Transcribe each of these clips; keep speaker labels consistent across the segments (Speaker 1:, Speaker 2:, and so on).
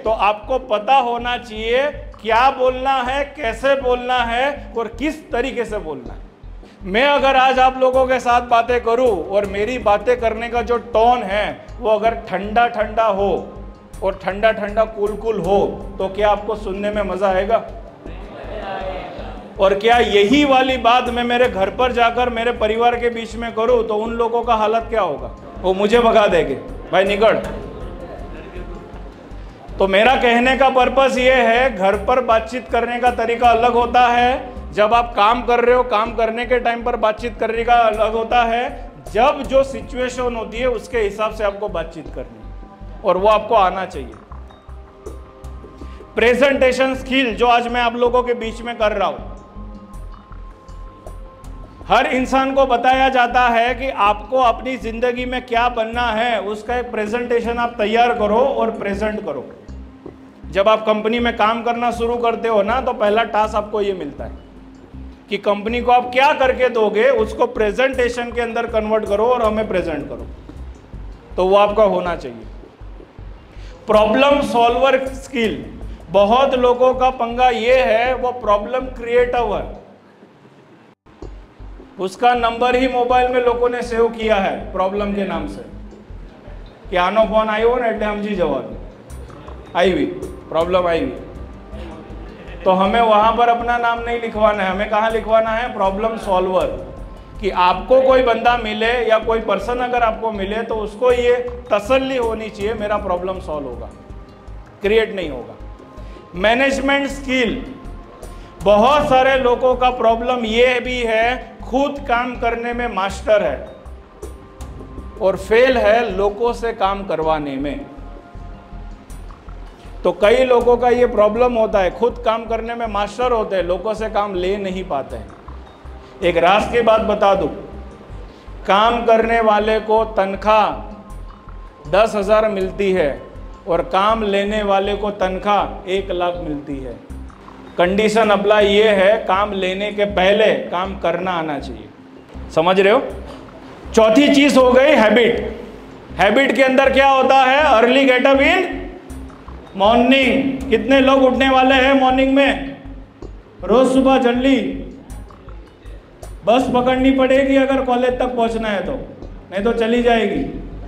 Speaker 1: तो आपको पता होना चाहिए क्या बोलना है, कैसे बोलना है और किस तरीके से बोलना है। मैं अगर आज आप लोगों के साथ बातें करूं और मेरी बातें करने का जो टोन है वो अगर ठंडा ठंडा हो और ठंडा ठंडा कूल कूल हो, तो क्या आपको सुनने में मजा आएगा? और क्या यही वाली बात मैं मेरे घर पर जाकर मेरे परिवार के बीच में करूं तो उन लोगों का हालत क्या होगा? वो मुझे भगा देंगे, भाई निकल। तो मेरा कहने का पर्पस ये है, घर पर बातचीत करने का तरीका अलग होता है, जब आप काम कर रहे हो काम करने के टाइम पर बातचीत करने का अलग होता है, जब जो सिचुएशन होती है उसके हिसाब से आपको बातचीत करनी है और वो आपको आना चाहिए। प्रेजेंटेशन स्किल जो आज मैं आप लोगों के बीच में कर रहा हूं, हर इंसान को बताया जाता है कि आपको अपनी जिंदगी में क्या बनना है, उसका एक प्रेजेंटेशन आप तैयार करो और प्रेजेंट करो। जब आप कंपनी में काम करना शुरू करते हो ना, तो पहला टास्क आपको ये मिलता है कि कंपनी को आप क्या करके दोगे उसको प्रेजेंटेशन के अंदर कन्वर्ट करो और हमें प्रेजेंट करो, तो वो आपका होना चाहिए। प्रॉब्लम सॉल्वर स्किल, बहुत लोगों का पंगा ये है वो प्रॉब्लम क्रिएटर, उसका नंबर ही मोबाइल में लोगों ने सेव किया है प्रॉब्लम के नाम से कि आनो फोन आयो ने एटले समझी जवाब आई हुई प्रॉब्लम आई हुई, तो हमें वहां पर अपना नाम नहीं लिखवाना है, हमें कहाँ लिखवाना है? Problem solver. कि आपको कोई बंदा मिले या कोई पर्सन अगर आपको मिले तो उसको ये तसल्ली होनी चाहिए मेरा प्रॉब्लम सॉल्व होगा, क्रिएट नहीं होगा। मैनेजमेंट स्किल, बहुत सारे लोगों का प्रॉब्लम ये भी है खुद काम करने में मास्टर है और फेल है लोगों से काम करवाने में। तो कई लोगों का ये प्रॉब्लम होता है, खुद काम करने में मास्टर होते हैं, लोगों से काम ले नहीं पाते हैं। एक राज की बात बता दूं, काम करने वाले को तनख्वाह 10,000 मिलती है और काम लेने वाले को तनख्वाह 1 लाख मिलती है। कंडीशन अप्लाई ये है, काम लेने के पहले काम करना आना चाहिए। समझ रहे हो? चौथी चीज हो गई हैबिट। हैबिट के अंदर क्या होता है? Early get up in morning. कितने लोग उठने वाले हैं मॉर्निंग में? रोज सुबह जल्दी। बस पकड़नी पड़ेगी अगर कॉलेज तक पहुंचना है तो, नहीं तो चली जाएगी,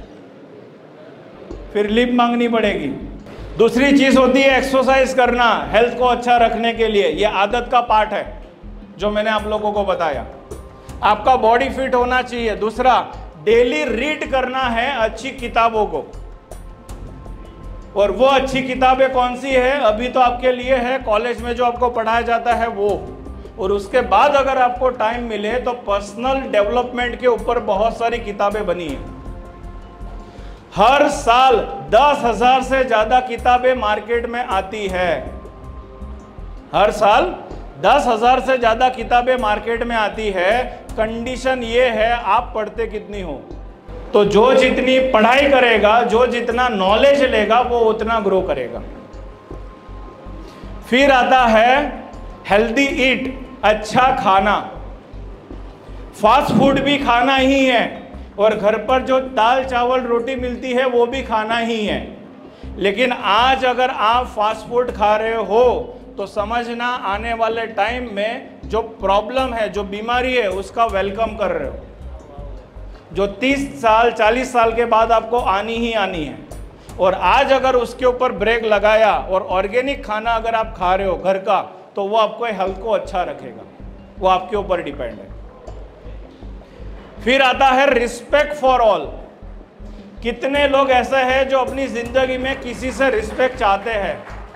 Speaker 1: फिर लीव मांगनी पड़ेगी। दूसरी चीज होती है एक्सरसाइज करना, हेल्थ को अच्छा रखने के लिए। ये आदत का पार्ट है जो मैंने आप लोगों को बताया। आपका बॉडी फिट होना चाहिए। दूसरा, डेली रीड करना है अच्छी किताबों को। और वो अच्छी किताबें कौन सी है? अभी तो आपके लिए है कॉलेज में जो आपको पढ़ाया जाता है वो, और उसके बाद अगर आपको टाइम मिले तो पर्सनल डेवलपमेंट के ऊपर बहुत सारी किताबें बनी है। हर साल 10,000 से ज्यादा किताबें मार्केट में आती है। हर साल 10,000 से ज्यादा किताबें मार्केट में आती है। कंडीशन ये है आप पढ़ते कितनी हो। तो जो जितनी पढ़ाई करेगा, जो जितना नॉलेज लेगा, वो उतना ग्रो करेगा। फिर आता है हेल्दी ईट, अच्छा खाना। फास्ट फूड भी खाना ही है और घर पर जो दाल चावल रोटी मिलती है वो भी खाना ही है। लेकिन आज अगर आप फास्ट फूड खा रहे हो तो समझना आने वाले टाइम में जो प्रॉब्लम है, जो बीमारी है, उसका वेलकम कर रहे हो, जो 30 साल 40 साल के बाद आपको आनी ही आनी है। और आज अगर उसके ऊपर ब्रेक लगाया और ऑर्गेनिक खाना अगर आप खा रहे हो घर का, तो वो आपको हेल्थ को अच्छा रखेगा। वो आपके ऊपर डिपेंड है। फिर आता है रिस्पेक्ट फॉर ऑल। कितने लोग ऐसे हैं जो अपनी जिंदगी में किसी से रिस्पेक्ट चाहते हैं?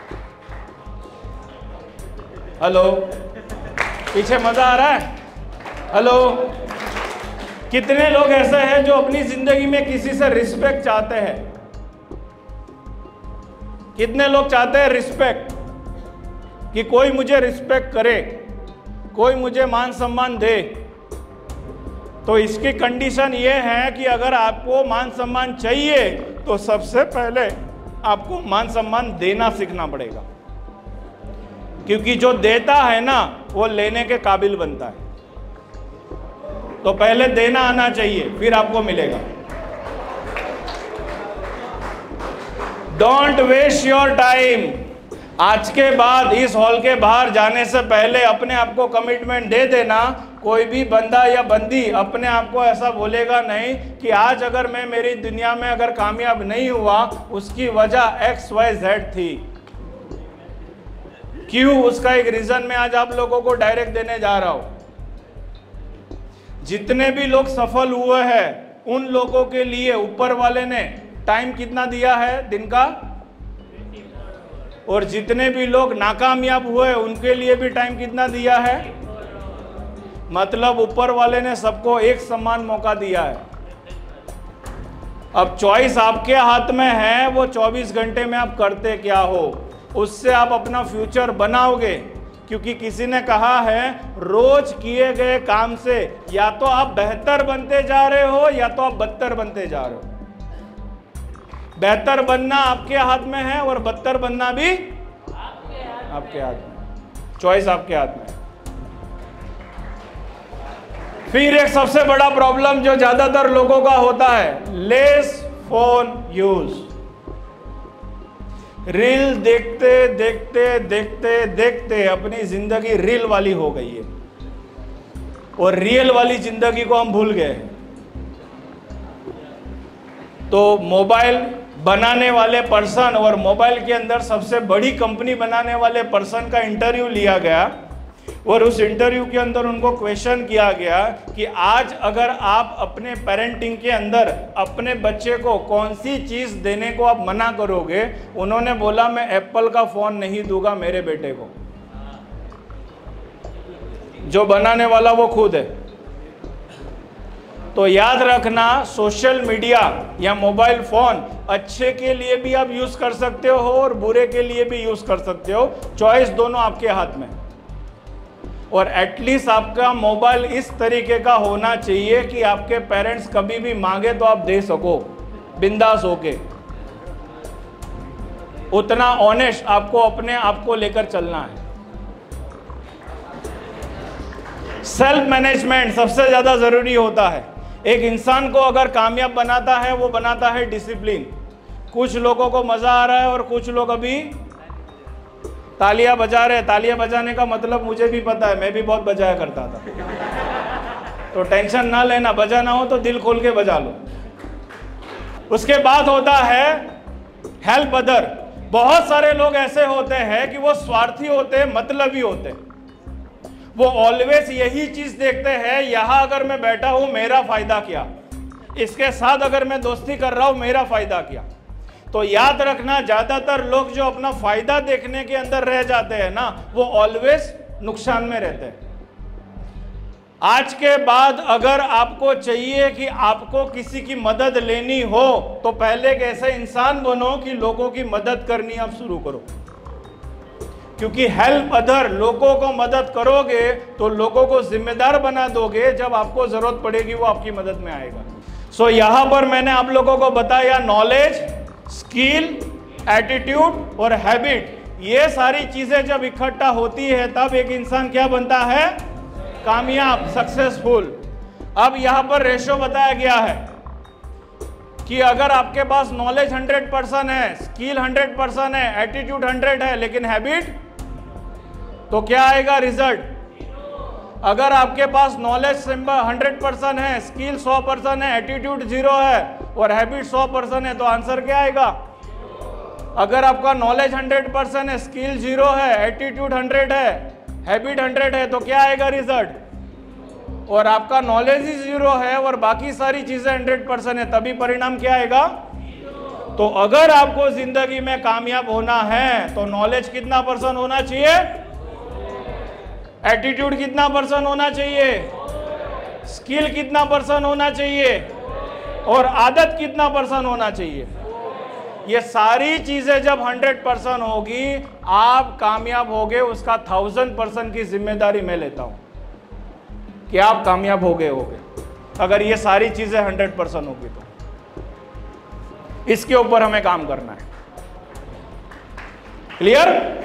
Speaker 1: हेलो, पीछे मजा आ रहा है? हेलो, कितने लोग ऐसे हैं जो अपनी जिंदगी में किसी से रिस्पेक्ट चाहते हैं? कितने लोग चाहते हैं रिस्पेक्ट, कि कोई मुझे रिस्पेक्ट करे, कोई मुझे मान सम्मान दे? तो इसकी कंडीशन ये है कि अगर आपको मान सम्मान चाहिए तो सबसे पहले आपको मान सम्मान देना सीखना पड़ेगा, क्योंकि जो देता है ना वो लेने के काबिल बनता है। तो पहले देना आना चाहिए, फिर आपको मिलेगा। Don't waste your time. आज के बाद इस हॉल के बाहर जाने से पहले अपने आप को कमिटमेंट दे देना, कोई भी बंदा या बंदी अपने आप को ऐसा बोलेगा नहीं कि आज अगर मैं मेरी दुनिया में अगर कामयाब नहीं हुआ उसकी वजह XYZ थी। क्यों? उसका एक रीजन मैं आज आप लोगों को डायरेक्ट देने जा रहा हूं। जितने भी लोग सफल हुए हैं उन लोगों के लिए ऊपर वाले ने टाइम कितना दिया है दिन का, और जितने भी लोग नाकामयाब हुए उनके लिए भी टाइम कितना दिया है। मतलब ऊपर वाले ने सबको एक समान मौका दिया है। अब चॉइस आपके हाथ में है, वो 24 घंटे में आप करते क्या हो, उससे आप अपना फ्यूचर बनाओगे। क्योंकि किसी ने कहा है रोज किए गए काम से या तो आप बेहतर बनते जा रहे हो या तो आप बदतर बनते जा रहे हो। बेहतर बनना आपके हाथ में है और बदतर बनना भी आपके हाथ में। चॉइस आपके हाथ में। फिर एक सबसे बड़ा प्रॉब्लम जो ज्यादातर लोगों का होता है, लेस फोन यूज। रील देखते देखते देखते देखते अपनी जिंदगी रील वाली हो गई है और रियल वाली जिंदगी को हम भूल गए। तो मोबाइल बनाने वाले पर्सन और मोबाइल के अंदर सबसे बड़ी कंपनी बनाने वाले पर्सन का इंटरव्यू लिया गया और उस इंटरव्यू के अंदर उनको क्वेश्चन किया गया कि आज अगर आप अपने पेरेंटिंग के अंदर अपने बच्चे को कौन सी चीज देने को आप मना करोगे। उन्होंने बोला मैं एप्पल का फोन नहीं दूंगा मेरे बेटे को। जो बनाने वाला वो खुद है। तो याद रखना, सोशल मीडिया या मोबाइल फोन अच्छे के लिए भी आप यूज कर सकते हो और बुरे के लिए भी यूज कर सकते हो। चॉइस दोनों आपके हाथ में। और एटलीस्ट आपका मोबाइल इस तरीके का होना चाहिए कि आपके पेरेंट्स कभी भी मांगे तो आप दे सको बिंदास होके। उतना ऑनेस्ट आपको अपने आप को लेकर चलना है। सेल्फ मैनेजमेंट सबसे ज्यादा जरूरी होता है। एक इंसान को अगर कामयाब बनाता है वो बनाता है डिसिप्लिन। कुछ लोगों को मजा आ रहा है और कुछ लोग अभी तालियां बजा रहे हैं। तालियां बजाने का मतलब मुझे भी पता है, मैं भी बहुत बजाया करता था। तो टेंशन ना लेना, बजाना हो तो दिल खोल के बजा लो। उसके बाद होता है हेल्प अदर। बहुत सारे लोग ऐसे होते हैं कि वो स्वार्थी होते हैं, मतलबी होते हैं। वो ऑलवेज यही चीज देखते हैं, यहां अगर मैं बैठा हूं मेरा फायदा क्या, इसके साथ अगर मैं दोस्ती कर रहा हूं मेरा फायदा क्या। तो याद रखना, ज्यादातर लोग जो अपना फायदा देखने के अंदर रह जाते हैं ना, वो ऑलवेज नुकसान में रहते हैं। आज के बाद अगर आपको चाहिए कि आपको किसी की मदद लेनी हो तो पहले एक ऐसे इंसान बनो कि लोगों की मदद करनी आप शुरू करो। क्योंकि हेल्प अदर, लोगों को मदद करोगे तो लोगों को जिम्मेदार बना दोगे। जब आपको जरूरत पड़ेगी वो आपकी मदद में आएगा। सो यहां पर मैंने आप लोगों को बताया नॉलेज, स्किल, एटीट्यूड और हैबिट। ये सारी चीजें जब इकट्ठा होती है तब एक इंसान क्या बनता है, कामयाब, सक्सेसफुल। अब यहां पर रेशो बताया गया है कि अगर आपके पास नॉलेज 100% है, स्किल 100% है, एटीट्यूड 100 है लेकिन हैबिट, तो क्या आएगा रिजल्ट। अगर आपके पास नॉलेज 100% है, स्किल 100% है, एटीट्यूड 0 है और हैबिट 100% है तो आंसर क्या आएगा। अगर आपका नॉलेज 100% है, स्किल 0 है, एटीट्यूड 100 है, हैबिट 100 है तो क्या आएगा रिजल्ट। और आपका नॉलेज ही 0 है और बाकी सारी चीजें 100% है, तभी परिणाम क्या आएगा। तो अगर आपको जिंदगी में कामयाब होना है तो नॉलेज कितना % होना चाहिए, एटीट्यूड कितना % होना चाहिए, स्किल कितना % होना चाहिए और आदत कितना % होना चाहिए। ये सारी चीजें जब 100% होगी आप कामयाब होगे। उसका 1000% की जिम्मेदारी मैं लेता हूं कि आप कामयाब हो गए अगर ये सारी चीजें 100% होगी तो। इसके ऊपर हमें काम करना है। क्लियर।